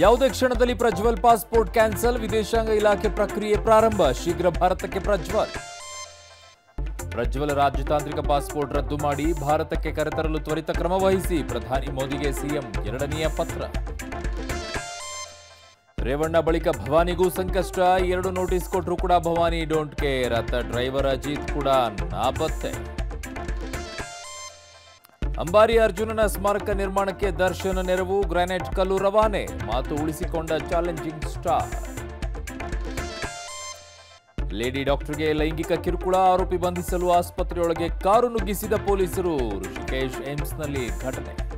ಯಾವುದೇ ಕ್ಷಣದಲ್ಲಿ Prajwal passport cancel, ವಿದೇಶಾಂಗ ಇಲಾಖೆ ಪ್ರಕ್ರಿಯೆ ಪ್ರಾರಂಭ, ಶೀಘ್ರ ಭಾರತಕ್ಕೆ ಪ್ರಜ್ವಲ್ ರಾಜತಾಂತ್ರಿಕ ಪಾಸ್ಪೋರ್ಟ್ ರದ್ದು ಮಾಡಿ ಭಾರತಕ್ಕೆ ಕರೆತರಲು ತ್ವರಿತ ಕ್ರಮ ವಹಿಸಿ, ಪ್ರಧಾನಿ ಮೋದಿಗೆ ಸಿಎಂ ಎರಡನೆಯ ಪತ್ರ. ರೇವಣ್ಣ ಬಳಿಕ ಭವಾನಿಗೂ ಸಂಕಷ್ಟ, 2 ನೋಟಿಸ್ ಕೊಟ್ಟರು ಕೂಡ ಭವಾನಿ ಡೋಂಟ್ ಕೇರ್, ಅತ್ತ ಡ್ರೈವರ್ ಅಜಿತ್ ಕೂಡ ನಾಪತ್ತೆ. ಅಂಬಾರಿ ಅರ್ಜುನನ ಸ್ಮಾರಕ ನಿರ್ಮಾಣಕ್ಕೆ ದರ್ಶನ ನೆರವು, ಗ್ರಾನೈಟ್ ಕಲ್ಲು ರವಾನೆ, ಮಾತು ಉಳಿಸಿಕೊಂಡ ಚಾಲೆಂಜಿಂಗ್ ಸ್ಟಾರ್. ಲೇಡಿ ಡಾಕ್ಟರ್ಗೆ ಲೈಂಗಿಕ ಕಿರುಕುಳ, ಆರೋಪಿ ಬಂಧಿಸಲು ಆಸ್ಪತ್ರೆಯೊಳಗೆ ಕಾರು ನುಗ್ಗಿಸಿದ ಪೊಲೀಸರು, ಋಷಿಕೇಶ್ ಏಮ್ಸ್ನಲ್ಲಿ ಘಟನೆ.